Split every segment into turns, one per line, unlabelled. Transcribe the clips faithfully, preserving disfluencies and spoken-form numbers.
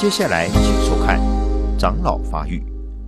接下来请收看《长老发育》。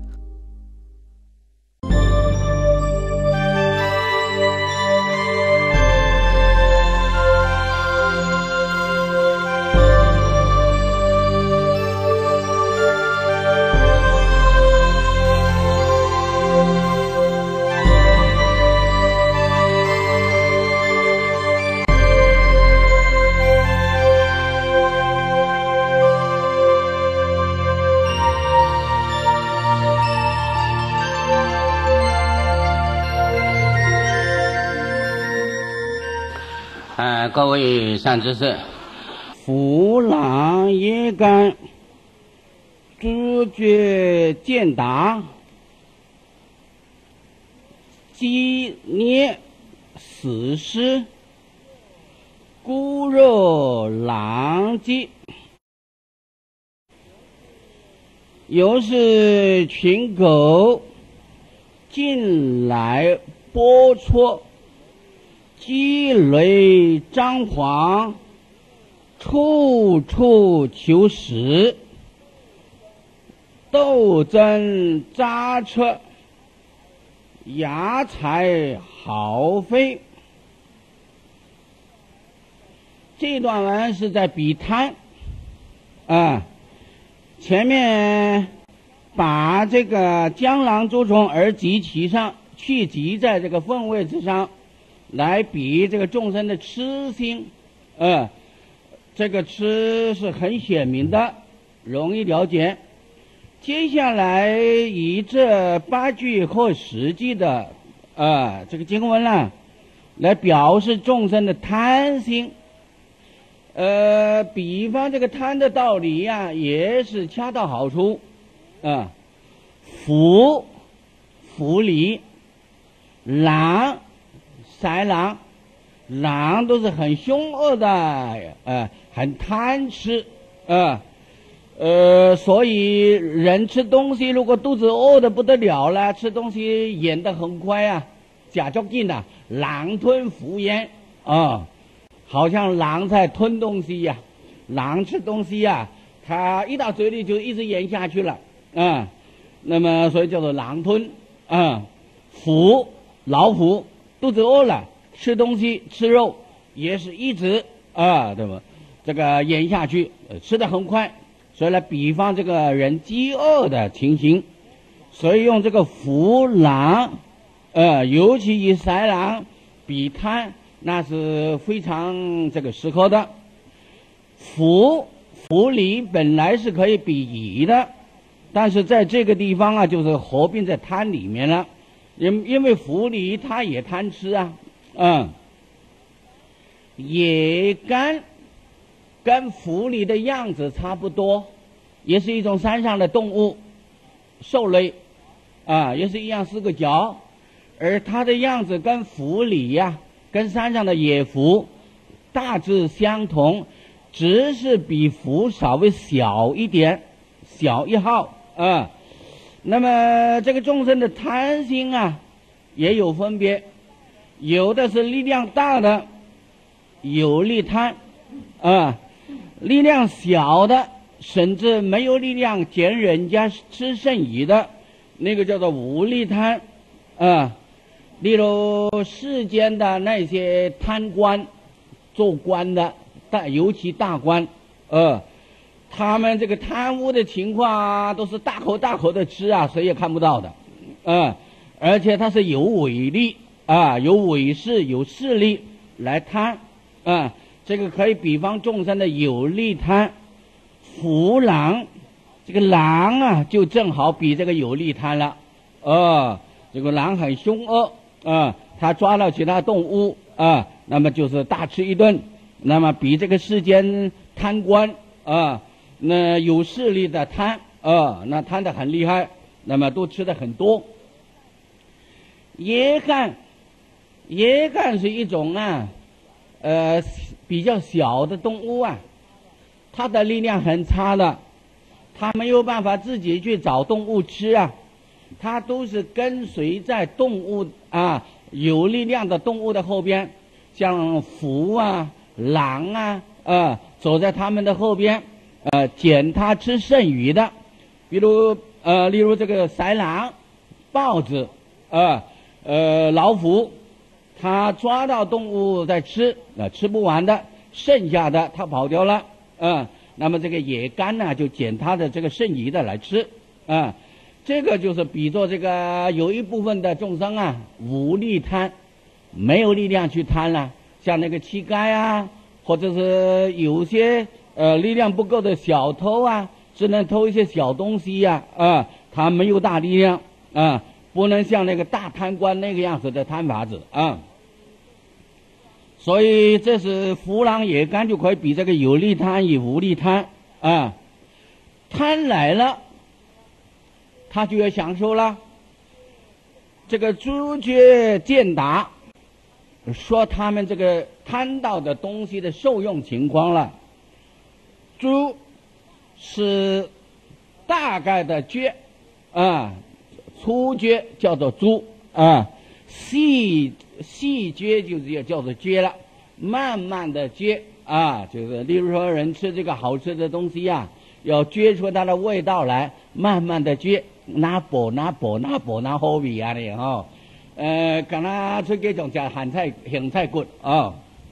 呃，各位善知识，扶朗耶干，诸觉见达，鸡捏死尸，骨肉狼藉，又是群狗进来剥戳，积累张狂，处处求食，斗争扎车，牙财豪飞。这段文是在比贪啊，前面把这个江郎诸虫而集其上，去集在这个分位之上，来比这个众生的痴心，呃，这个痴是很显明的，容易了解。接下来以这八句或十句的呃这个经文呢，来表示众生的贪心。呃，比方这个贪的道理呀、啊，也是恰到好处啊。伏伏离，狼豺狼，狼都是很凶恶的，呃，很贪吃，呃，呃，所以人吃东西如果肚子饿得不得了了，吃东西咽得很快啊，假叫劲的，狼吞虎咽啊，好像狼在吞东西呀、啊，狼吃东西呀、啊，它一到嘴里就一直咽下去了，啊，那么所以叫做狼吞，啊，虎老虎。肚子饿了，吃东西吃肉也是一直啊，对吧？这个咽下去，呃、吃得很快，所以来比方这个人饥饿的情形，所以用这个伏狼，呃，尤其以豺狼比贪，那是非常这个适合的。伏伏离本来是可以比夷的，但是在这个地方啊，就是合并在贪里面了。因因为伏离它也贪吃啊，嗯，野干跟伏离的样子差不多，也是一种山上的动物，兽类，啊，也是一样四个角，而它的样子跟伏离呀、啊，跟山上的野伏大致相同，只是比伏稍微小一点，小一号啊。那么这个众生的贪心啊，也有分别，有的是力量大的，有力贪，啊，力量小的，甚至没有力量捡人家吃剩余的，那个叫做无力贪，啊，例如世间的那些贪官，做官的，大尤其大官，呃。他们这个贪污的情况啊，都是大口大口的吃啊，谁也看不到的，嗯，而且他是有伪力啊，有伪势，有势力来贪，啊，这个可以比方众生的有力贪。伏狼，这个狼啊，就正好比这个有力贪了，啊，这个狼很凶恶啊，他抓到其他动物啊，那么就是大吃一顿，那么比这个世间贪官啊。那有势力的贪啊，那贪得很厉害，那么都吃得很多。野干，野干是一种啊，呃，比较小的动物啊，它的力量很差的，它没有办法自己去找动物吃啊，它都是跟随在动物啊有力量的动物的后边，像虎啊、狼啊，啊，走在他们的后边。 呃，捡他吃剩余的，比如呃，例如这个豺狼、豹子、呃呃老虎，他抓到动物在吃，呃吃不完的，剩下的他跑掉了，呃，那么这个野干呢，就捡他的这个剩余的来吃，啊、呃，这个就是比作这个有一部分的众生啊，无力贪，没有力量去贪了，像那个乞丐啊，或者是有些呃力量不够的小偷啊，只能偷一些小东西呀，啊、呃，他没有大力量啊、呃，不能像那个大贪官那个样子的贪法子啊、呃。所以这是扶狼野干就可以比这个有力贪与无力贪啊、呃，贪来了，他就要享受了。这个朱雀健达说他们这个贪到的东西的受用情况了。朱是大概的疽啊，粗疽叫做朱啊，细细疽就是也叫做疽了，慢慢的疽啊，就是例如说人吃这个好吃的东西呀、啊，要撅出它的味道来，慢慢的撅，拿补拿补拿补拿好味啊的哈，呃，敢那出这种叫咸菜咸菜骨啊，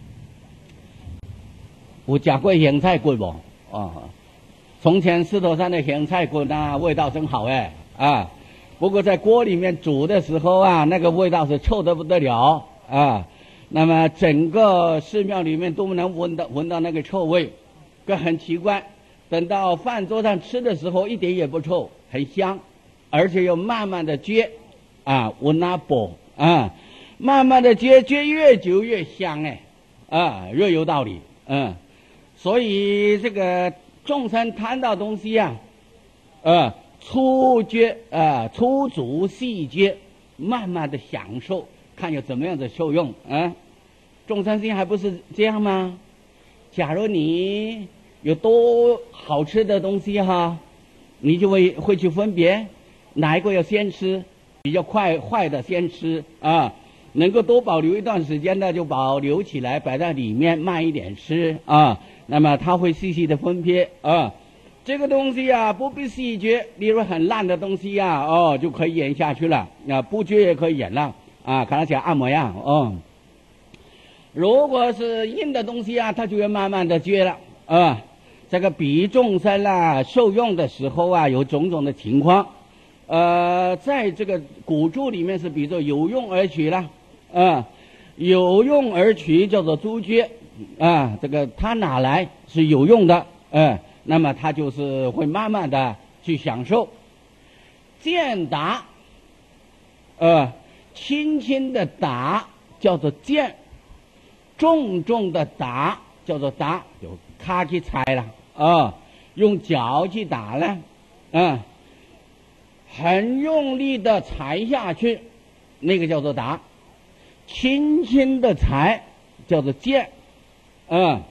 有吃过咸菜骨不？啊，从前狮头山的咸菜骨那味道真好哎啊，不过在锅里面煮的时候啊，那个味道是臭得不得了啊，那么整个寺庙里面都能闻到闻到那个臭味，这很奇怪。等到饭桌上吃的时候，一点也不臭，很香，而且又慢慢的撅，啊，闻那补啊，慢慢的撅，撅越久越香哎，啊，越有道理，嗯，所以这个众生贪到东西啊，呃，粗撅啊，粗足细撅，慢慢的享受，看有怎么样的受用啊，众生心还不是这样吗？假如你有多好吃的东西哈，你就会会去分别哪一个要先吃，比较快坏的先吃啊，能够多保留一段时间的就保留起来，摆在里面慢一点吃啊。那么他会细细的分别啊，这个东西啊不必细嚼，例如很烂的东西啊，哦就可以咽下去了啊，不嚼也可以咽了啊，看它像按摩样哦。如果是硬的东西啊，它就要慢慢的嚼了啊。这个比众生啊受用的时候啊，有种种的情况，呃，在这个古注里面是比作有用而取了，啊，有用而取叫做朱雀，啊，这个它哪来是有用的，呃，那么它就是会慢慢的去享受。健达，呃，轻轻的打叫做健，重重的打叫做打，有卡去踩了。啊，用脚去打了，啊，很用力的踩下去，那个叫做打；轻轻的踩叫做剑，啊。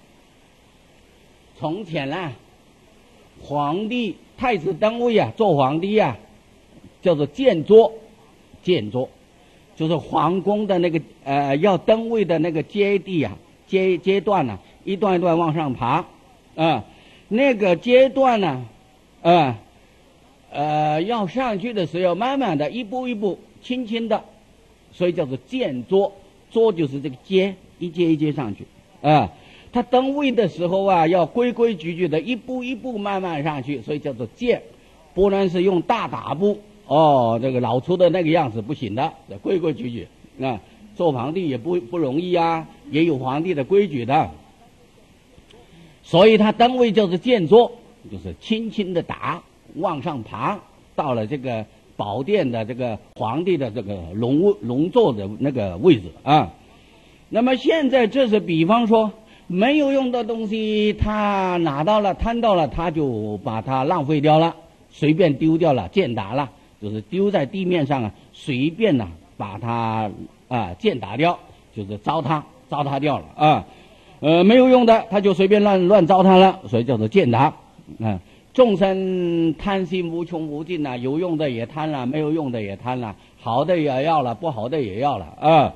从前呢，皇帝太子登位啊，做皇帝啊，叫做建桌，建桌就是皇宫的那个呃要登位的那个阶地啊，阶阶段呢、啊，一段一段往上爬。啊，那个阶段呢，啊，呃，要上去的时候，慢慢的一步一步，轻轻的，所以叫做渐桌，桌就是这个阶，一阶一阶上去，啊，他登位的时候啊，要规规矩矩的，一步一步慢慢上去，所以叫做渐，不能是用大打步，哦，这个老粗的那个样子不行的，规规矩矩，啊，做皇帝也不不容易啊，也有皇帝的规矩的。所以他登位就是渐坐，就是轻轻的打，往上爬，到了这个宝殿的这个皇帝的这个龙龙座的那个位置啊。那么现在这是比方说没有用的东西，他拿到了贪到了，他就把它浪费掉了，随便丢掉了，践打了，就是丢在地面上啊，随便呢、啊、把它啊践打掉，就是糟蹋糟蹋掉了啊。呃，没有用的，他就随便乱乱糟蹋了，所以叫做践踏。啊，众生贪心无穷无尽呐、啊，有用的也贪了，没有用的也贪了，好的也要了，不好的也要了啊。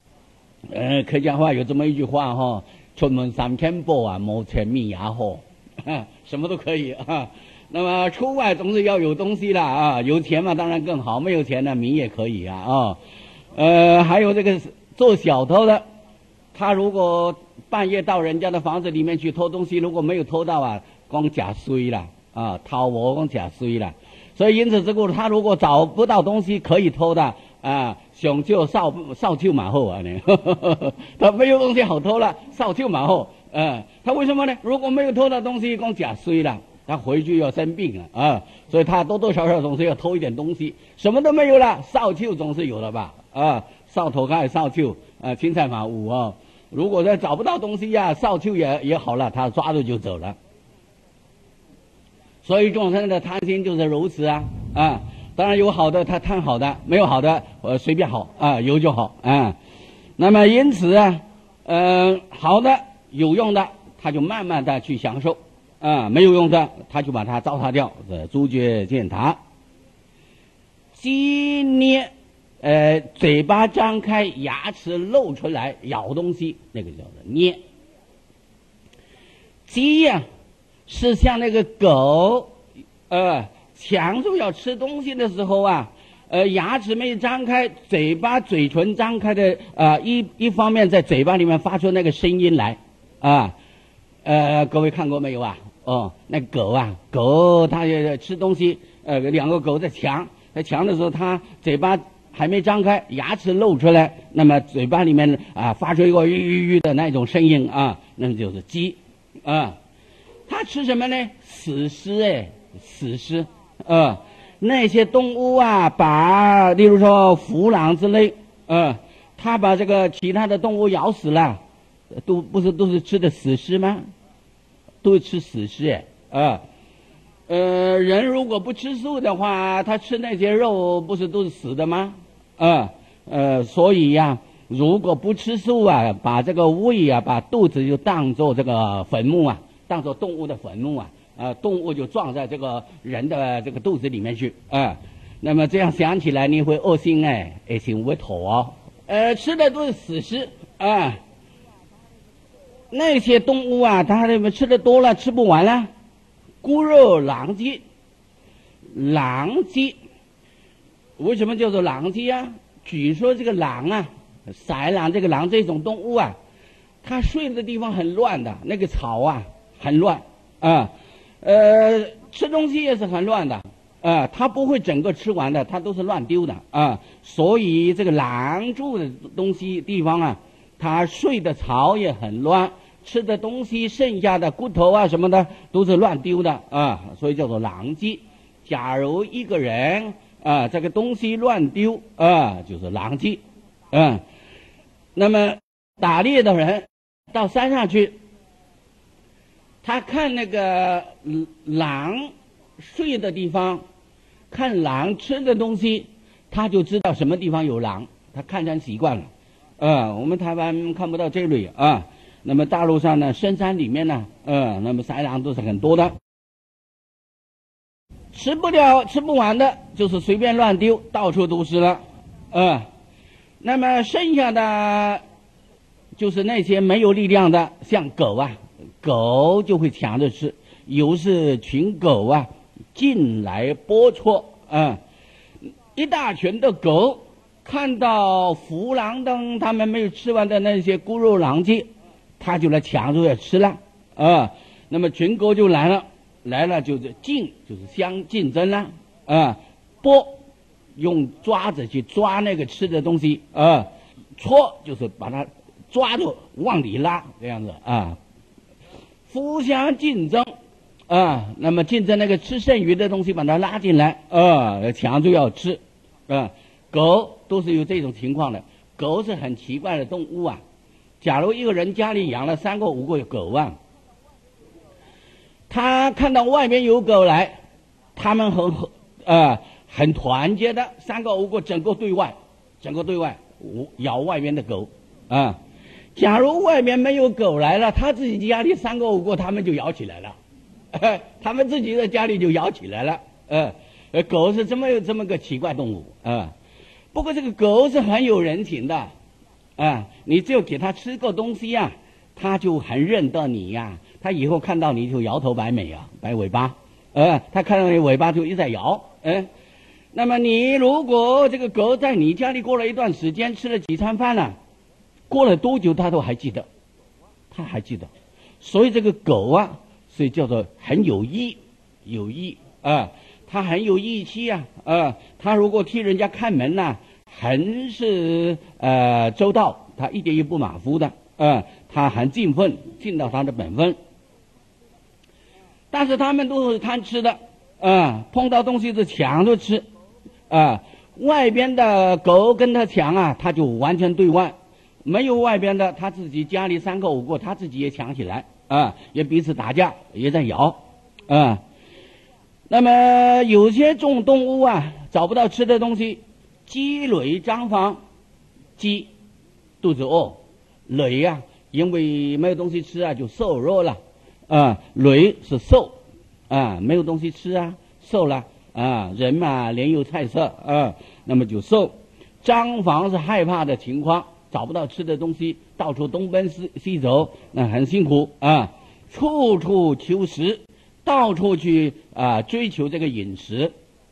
呃，客家话有这么一句话哈，出门三千步啊，无钱米也好啊，什么都可以啊。那么出外总是要有东西啦啊，有钱嘛当然更好，没有钱呢米也可以啊啊。呃，还有这个做小偷的，他如果半夜到人家的房子里面去偷东西，如果没有偷到啊，光假衰了啊，偷我光假衰了。所以因此之故，他如果找不到东西可以偷的啊，想就少少就马后啊呢，他没有东西好偷了，少就马后。啊，他为什么呢？如果没有偷到东西，光假衰了，他回去要生病了啊，所以他多多少少总是要偷一点东西。什么都没有了，少秋总是有了吧？啊，少头盖少秋啊，青菜马五啊。如果再找不到东西呀、啊，少秋也也好了，他抓住就走了。所以众生的贪心就是如此啊啊！当然有好的他贪好的，没有好的呃随便好啊，有就好啊。那么因此啊，呃，好的有用的他就慢慢的去享受啊，没有用的他就把它糟蹋掉。这诸觉见他，鸡捏，呃，嘴巴张开，牙齿露出来咬东西，那个叫做捏。鸡呀、啊。是像那个狗，呃，抢住要吃东西的时候啊，呃，牙齿没张开，嘴巴嘴唇张开的啊、呃，一一方面在嘴巴里面发出那个声音来，啊，呃，各位看过没有啊？哦，那狗啊，狗它也吃东西，呃，两个狗在抢，在抢的时候，它嘴巴还没张开，牙齿露出来，那么嘴巴里面啊、呃、发出一个吁吁吁的那种声音啊，那就是鸡，啊。他吃什么呢？死尸哎，死尸，呃，那些动物啊，把例如说虎狼之类，呃，他把这个其他的动物咬死了，都不是都是吃的死尸吗？都是吃死尸哎，啊，呃，人如果不吃素的话，他吃那些肉不是都是死的吗？啊，呃，所以呀、啊，如果不吃素啊，把这个胃啊，把肚子就当做这个坟墓啊。当做动物的坟墓啊，呃，动物就撞在这个人的这个肚子里面去啊、呃。那么这样想起来，你会恶心哎，恶心会吐哦。呃，吃的都是死尸啊、呃。那些动物啊，它那么吃的多了，吃不完了。骨肉狼藉，狼藉，为什么叫做狼藉啊？据说这个狼啊，豺狼这个狼这种动物啊，它睡的地方很乱的，那个草啊。很乱啊，呃，吃东西也是很乱的啊，它不会整个吃完的，它都是乱丢的啊。所以这个狼住的东西地方啊，它睡的草也很乱，吃的东西剩下的骨头啊什么的都是乱丢的啊，所以叫做狼藉。假如一个人啊这个东西乱丢啊，就是狼藉。嗯，那么打猎的人到山上去。他看那个狼睡的地方，看狼吃的东西，他就知道什么地方有狼，他看成习惯了。呃，我们台湾看不到这类啊，那么大陆上呢，深山里面呢，呃，那么豺狼都是很多的，吃不了、吃不完的，就是随便乱丢，到处都是了。呃，那么剩下的就是那些没有力量的，像狗啊。狗就会抢着吃，有是群狗啊进来剥戳啊，一大群的狗看到虎狼等他们没有吃完的那些骨肉狼藉，他就来抢着要吃了啊。那么群狗就来了，来了就是竞，就是相竞争了啊。剥，用爪子去抓那个吃的东西啊，戳就是把它抓住往里拉这样子啊。互相竞争啊，那么竞争那个吃剩余的东西，把它拉进来啊，抢着要吃啊。狗都是有这种情况的，狗是很奇怪的动物啊。假如一个人家里养了三个五个狗啊，他看到外面有狗来，他们很呃很团结的，三个五个整个对外，整个对外咬外面的狗啊。假如外面没有狗来了，他自己家里三个五个，他们就咬起来了，呃、他们自己的家里就咬起来了。呃，呃狗是这么有这么个奇怪动物啊、呃。不过这个狗是很有人情的，啊、呃，你只有给它吃个东西啊， 它就很认得你呀、啊，它以后看到你就摇头摆尾啊，摆尾巴，呃，它看到你尾巴就一直在摇，呃，那么你如果这个狗在你家里过了一段时间，吃了几餐饭了、啊，过了多久它都还记得，它还记得，所以这个狗啊，所以叫做很有义，有义啊，它很有义气啊，啊，它如果替人家看门呐、啊，很是呃周到，它一点也不马虎的。呃，他很尽分，尽到他的本分。但是他们都是贪吃的，啊、呃，碰到东西就抢着吃，啊、呃，外边的狗跟他抢啊，他就完全对外；没有外边的，他自己家里三个五个，他自己也抢起来，啊、呃，也彼此打架，也在咬，啊、呃。那么有些种动物啊，找不到吃的东西，鸡累张房，鸡肚子饿。累呀、啊，因为没有东西吃啊，就瘦弱了，啊，累是瘦，啊，没有东西吃啊，瘦了，啊，人嘛，脸有菜色，啊，那么就瘦。张房是害怕的情况，找不到吃的东西，到处东奔西西走，那很辛苦啊，处处求食，到处去啊追求这个饮食。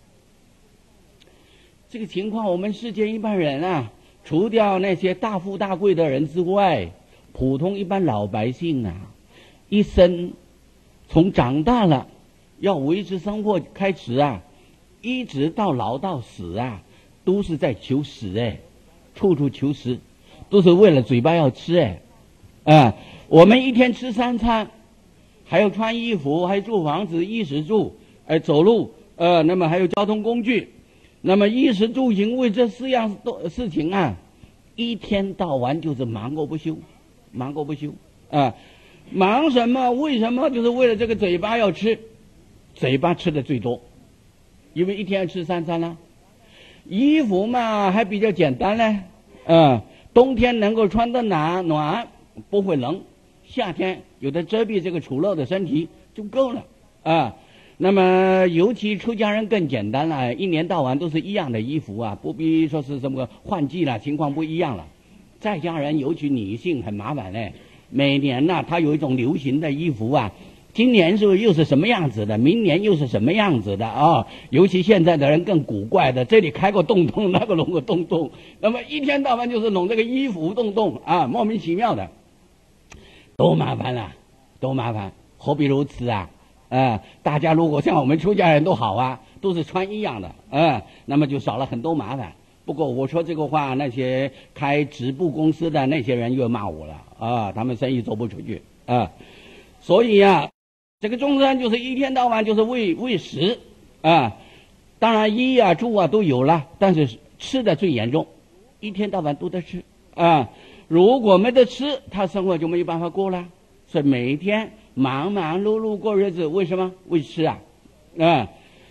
这个情况，我们世间一般人啊。除掉那些大富大贵的人之外，普通一般老百姓啊，一生从长大了要维持生活开始啊，一直到老到死啊，都是在求食哎，处处求食，都是为了嘴巴要吃哎，啊，我们一天吃三餐，还要穿衣服，还住房子，衣食住，哎，走路，呃，那么还有交通工具。那么衣食住行为这四样事情啊，一天到晚就是忙过不休，忙过不休啊！忙什么？为什么？就是为了这个嘴巴要吃，嘴巴吃的最多，因为一天要吃三餐啦、啊。衣服嘛还比较简单呢，啊，冬天能够穿得暖暖，不会冷；夏天有的遮蔽这个丑陋的身体就够了啊。那么尤其出家人更简单了，一年到晚都是一样的衣服啊，不必说是什么换季了，情况不一样了。在家人尤其女性很麻烦嘞，每年呢、啊，她有一种流行的衣服啊，今年是又是什么样子的，明年又是什么样子的啊？尤其现在的人更古怪的，这里开个洞洞，那个弄个洞洞，那么一天到晚就是弄这个衣服洞洞啊，莫名其妙的，多麻烦了，多麻烦，何必如此啊？呃，大家如果像我们出家人都好啊，都是穿一样的，呃，那么就少了很多麻烦。不过我说这个话，那些开织布公司的那些人又骂我了啊，他们生意做不出去啊。所以啊，这个众生就是一天到晚就是为为食啊，当然衣啊住啊都有了，但是吃的最严重，一天到晚都得吃啊。如果没得吃，他生活就没有办法过了，所以每天忙忙碌碌过日子，为什么？为吃啊，啊。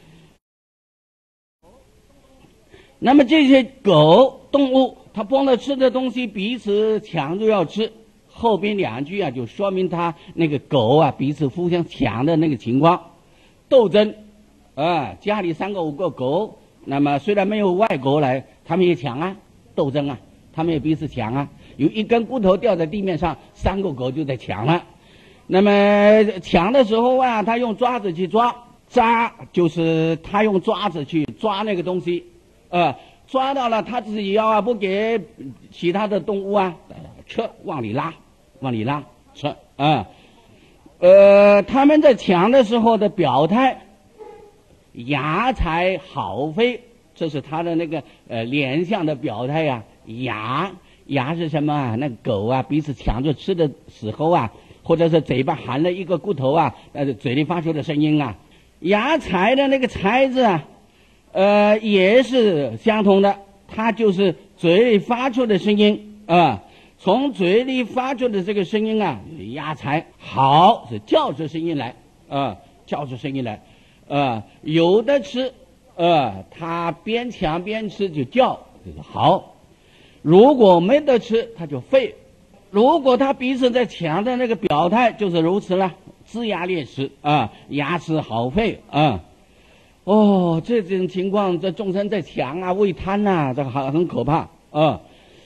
那么这些狗动物，它碰到吃的东西，彼此抢着要吃。后边两句啊，就说明它那个狗啊，彼此互相抢的那个情况，斗争啊。家里三个五个狗，那么虽然没有外狗来，他们也抢啊，斗争啊，他们也彼此抢啊。有一根骨头掉在地面上，三个狗就在抢了。那么抢的时候啊，他用爪子去抓，抓就是他用爪子去抓那个东西，呃，抓到了他自己要啊，不给其他的动物啊，车往里拉，往里拉，车啊，呃，他们在抢的时候的表态，牙才好飞，这是他的那个呃脸相的表态呀、啊。牙牙是什么啊？那狗啊，彼此抢着吃的时候啊。或者是嘴巴含了一个骨头啊，呃，嘴里发出的声音啊，牙才的那个才字啊，呃，也是相同的，它就是嘴里发出的声音啊、呃，从嘴里发出的这个声音啊，牙才好是叫出声音来啊、呃，叫出声音来，呃，有的吃，呃，它边抢边吃就叫，就是好；如果没得吃，它就废。如果他彼此在抢的那个表态就是如此了，龇牙咧齿啊，牙齿好废啊，哦，这种情况，这众生在抢啊，为贪呐、啊，这个很很可怕啊。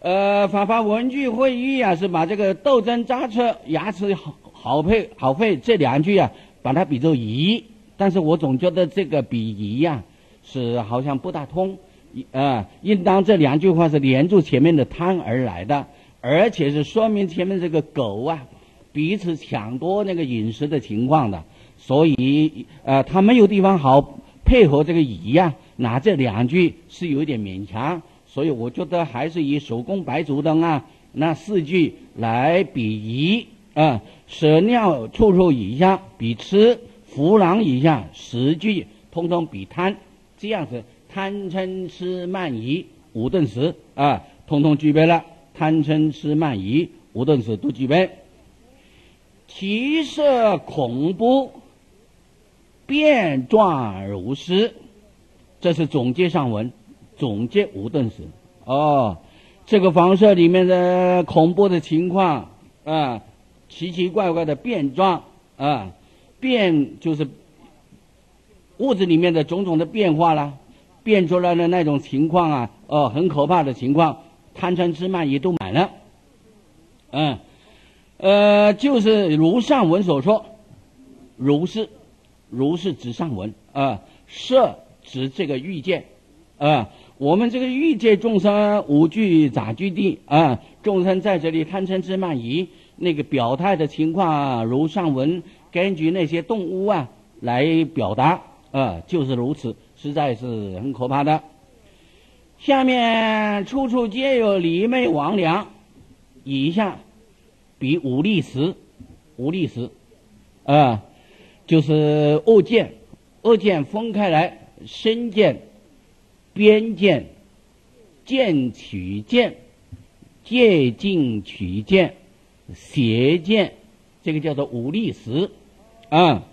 呃，法华文具会议啊，是把这个斗争扎车、牙齿好好配好配这两句啊，把它比作夷，但是我总觉得这个比夷呀、啊，是好像不大通，呃，应当这两句话是连住前面的贪而来的，而且是说明前面这个狗啊，彼此抢夺那个饮食的情况的，所以呃，他没有地方好配合这个夷呀、啊，拿这两句是有一点勉强。所以我觉得还是以手工白烛灯啊那四句来比夷啊，舍尿处处以下比吃，扶狼以下十句通通比贪，这样子贪嗔痴慢疑五顿时啊，通通具备了，贪嗔痴慢疑五顿时都具备。其色恐怖，变状如是，这是总结上文。总结五顿时哦，这个房舍里面的恐怖的情况啊，奇奇怪怪的变状啊，变就是屋子里面的种种的变化啦，变出来的那种情况啊，哦，很可怕的情况，贪嗔痴慢疑都满了，嗯，呃，就是如上文所说，如是，如是指上文啊，摄指这个欲界啊。我们这个欲界众生五具杂居地啊，众生在这里贪嗔痴慢疑那个表态的情况啊，如上文根据那些动物啊来表达啊，就是如此，实在是很可怕的。下面处处皆有离昧魍魉，以下比五力时，五力时啊，就是恶见，恶见分开来，身见。边见、见取见、借境取见、邪见，这个叫做五力时啊。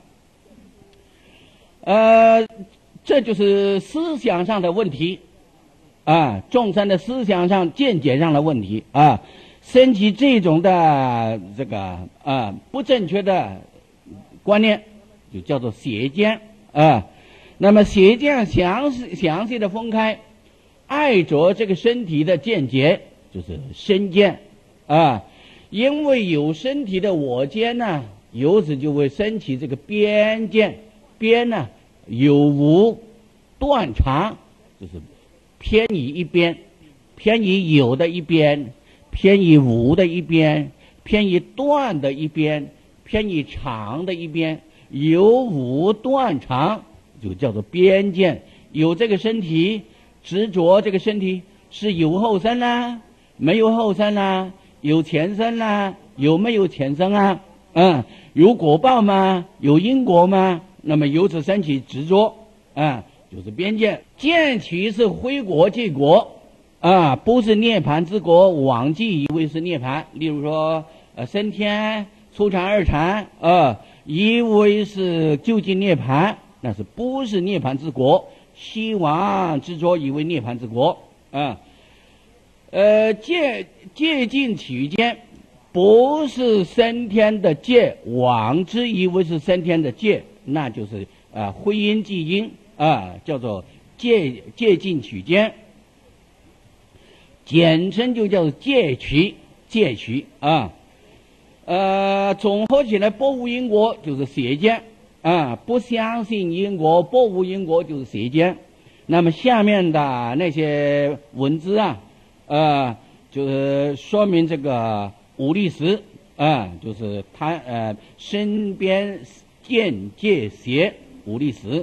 呃，这就是思想上的问题啊，众生的思想上、见解上的问题啊，升起这种的这个啊不正确的观念，就叫做邪见啊。那么邪见详细详细的分开，爱着这个身体的见解就是身见啊，因为有身体的我见呢，由此就会升起这个边见，边呢有无断常，就是偏移一边，偏移有的一边，偏移无的一边，偏移断的一边，偏移常的一边，有无断常。就叫做边见，有这个身体，执着这个身体是有后生啦，没有后生啦，有前生啦，有没有前生啊？嗯，有果报吗？有因果吗？那么由此升起执着啊，就是边见。见取是挥国界国啊，不是涅盘之国，妄记以为是涅盘。例如说，呃，升天、初禅、二禅啊，以为是究竟涅盘。那是不是涅盘之国？希望执着以为涅盘之国啊。呃，戒戒禁取见，不是升天的戒，妄之以为是升天的戒，那就是啊徽因即因啊，叫做戒戒禁取见，简称就叫做戒取戒取啊。呃，总合起来，不无因果就是邪见。啊，不相信因果，不无因果就是邪见。那么下面的那些文字啊，呃，就是说明这个五力时啊，就是他呃身边见界邪五力时，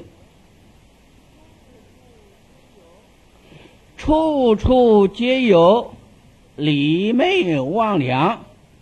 处处皆有离昧魍魉。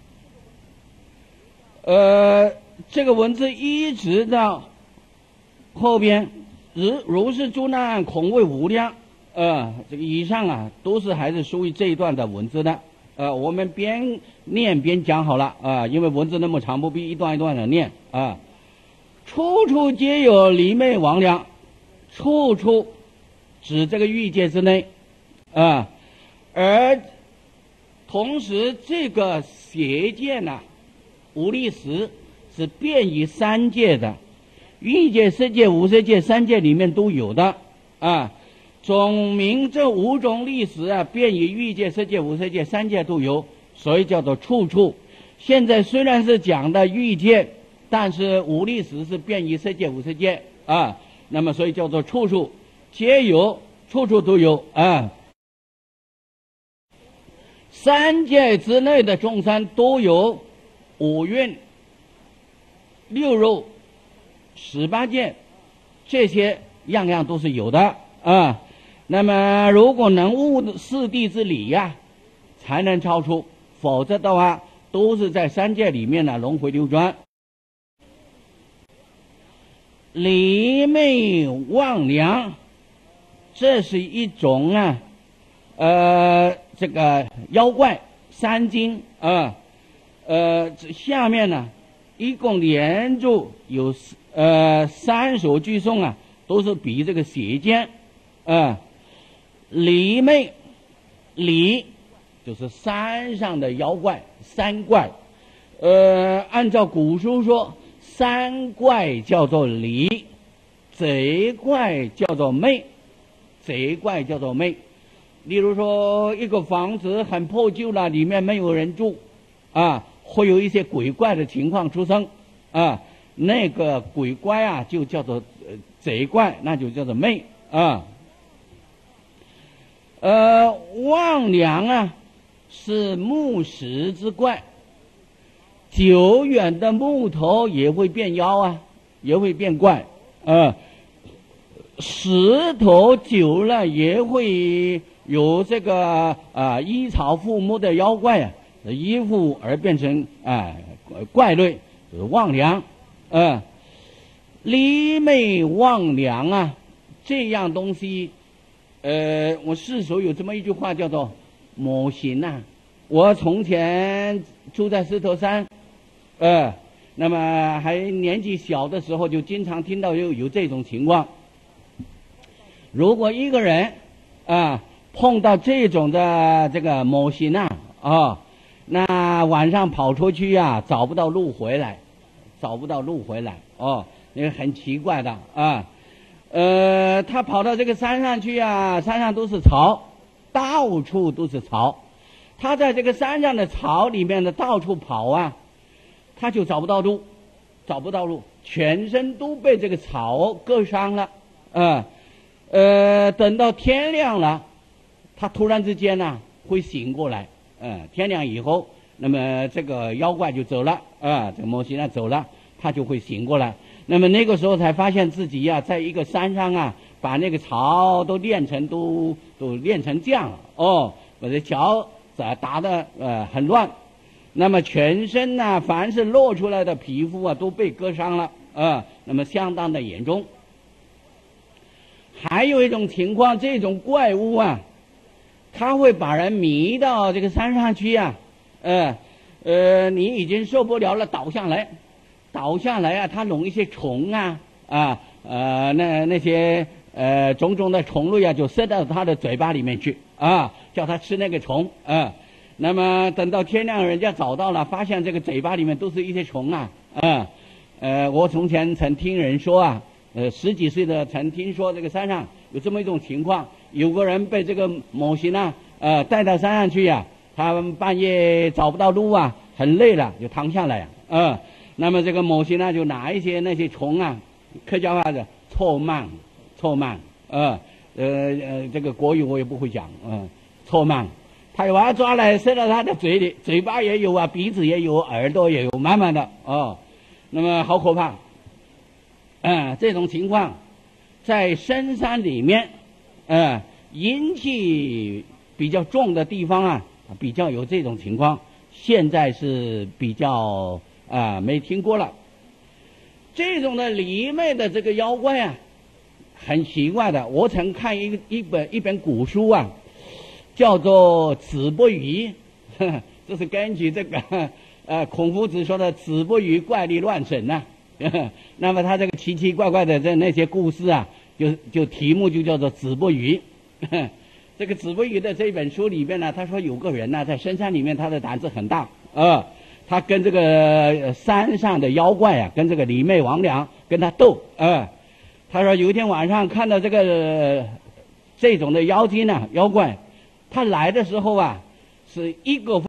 呃。这个文字一直到后边，如如是诸难，恐谓无量。呃，这个以上啊，都是还是属于这一段的文字的。呃，我们边念边讲好了啊、呃，因为文字那么长，不必一段一段的念啊、呃。处处皆有离昧魍魉，处处指这个欲界之内啊、呃，而同时这个邪见呐、啊，无力时。是遍于三界的，欲界、色界、无色界三界里面都有的啊。 总名这五种历史啊，便于欲界、色界、无色界三界都有，所以叫做处处。现在虽然是讲的欲界，但是无历史是便于色界、无色界啊，那么所以叫做处处皆有，处处都有啊。三界之内的众生都有五蕴、六肉、十八界，这些样样都是有的啊。那么如果能悟四谛之理呀、啊，才能超出，否则的话都是在三界里面呢轮回流转。离昧妄量，这是一种啊，呃，这个妖怪三精啊，呃，下面呢一共连住有呃三首句颂啊，都是比这个邪见啊。离昧，离就是山上的妖怪，山怪。呃，按照古书说，山怪叫做离，贼怪叫做昧，贼怪叫做昧。例如说，一个房子很破旧了，里面没有人住，啊，会有一些鬼怪的情况出生，啊，那个鬼怪啊，就叫做呃贼怪，那就叫做昧啊。呃，妄量啊，是木石之怪，久远的木头也会变妖啊，也会变怪，呃，石头久了也会有这个啊、呃、依草附木的妖怪啊，依附而变成啊、呃、怪类，就是妄量，呃，离昧妄量啊，这样东西。呃，我世俗有这么一句话叫做“魔行”呐。我从前住在狮头山，呃，那么还年纪小的时候，就经常听到有有这种情况。如果一个人啊、呃、碰到这种的这个魔行啊，哦，那晚上跑出去呀、啊，找不到路回来，找不到路回来，哦，那个很奇怪的啊。呃，他跑到这个山上去啊，山上都是草，到处都是草。他在这个山上的草里面的到处跑啊，他就找不到路，找不到路，全身都被这个草割伤了。呃，呃，等到天亮了，他突然之间呢、啊、会醒过来。呃，天亮以后，那么这个妖怪就走了，啊、呃，这个魔行呢走了，他就会醒过来。那么那个时候才发现自己呀、啊，在一个山上啊，把那个草都练成都都练成这样了哦，把这脚打打得呃很乱，那么全身呢、啊，凡是露出来的皮肤啊，都被割伤了啊、呃，那么相当的严重。还有一种情况，这种怪物啊，它会把人迷到这个山上去呀、啊，呃呃，你已经受不了了，倒下来。倒下来啊，它弄一些虫啊啊呃那那些呃种种的虫类啊，就塞到它的嘴巴里面去啊，叫它吃那个虫啊。那么等到天亮，人家找到了，发现这个嘴巴里面都是一些虫啊啊呃，我从前曾听人说啊，呃十几岁的曾听说这个山上有这么一种情况，有个人被这个某行啊呃带到山上去呀、啊，他们半夜找不到路啊，很累了，就躺下来呀啊。呃那么这个某些呢，就拿一些那些虫啊，客家话的臭蟒，臭蟒，呃呃呃，这个国语我也不会讲，嗯、呃，臭蟒，他把它抓来塞到他的嘴里，嘴巴也有啊，鼻子也有，耳朵也有，满满的哦，那么好可怕，嗯、呃，这种情况在深山里面，呃，阴气比较重的地方啊，比较有这种情况，现在是比较。啊，没听过了。这种的离昧的这个妖怪啊，很奇怪的。我曾看一一本一本古书啊，叫做《子不语》，这是根据这个呃孔夫子说的“子不语，怪力乱神”呐。那么他这个奇奇怪怪的这那些故事啊，就就题目就叫做《子不语》。这个《子不语》的这本书里边呢，他说有个人呢、啊，在深山里面，他的胆子很大啊。呃他跟这个山上的妖怪啊，跟这个离昧魍魉跟他斗，呃，他说有一天晚上看到这个这种的妖精呢、妖怪，他来的时候啊，是一个。